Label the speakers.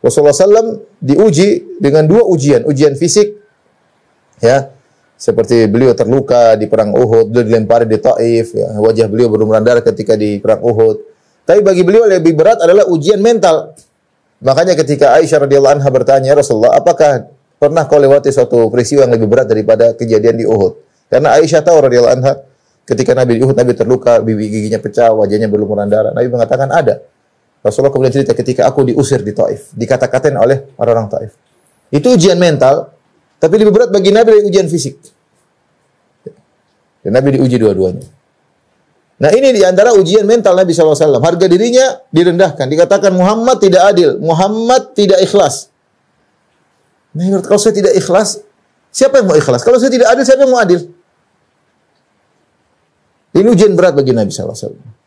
Speaker 1: Rasulullah SAW diuji dengan dua ujian. Ujian fisik, ya, seperti beliau terluka di perang Uhud, beliau dilempari di Taif, ya, wajah beliau berlumuran darah ketika di perang Uhud. Tapi bagi beliau lebih berat adalah ujian mental. Makanya ketika Aisyah radhiyallahu anha bertanya, Rasulullah, apakah pernah kau lewati suatu peristiwa yang lebih berat daripada kejadian di Uhud? Karena Aisyah tahu radhiyallahu anha, ketika Nabi di Uhud, Nabi terluka, bibir giginya pecah, wajahnya berlumuran darah. Nabi mengatakan ada. Rasulullah kemudian cerita ketika aku diusir di Taif, dikata-katain oleh orang-orang Taif. Itu ujian mental, tapi lebih berat bagi Nabi dari ujian fisik. Dan Nabi diuji dua-duanya. Nah, ini di antara ujian mental Nabi SAW. Harga dirinya direndahkan. Dikatakan Muhammad tidak adil. Muhammad tidak ikhlas. Nah, kalau saya tidak ikhlas, siapa yang mau ikhlas? Kalau saya tidak adil, siapa yang mau adil? Ini ujian berat bagi Nabi SAW.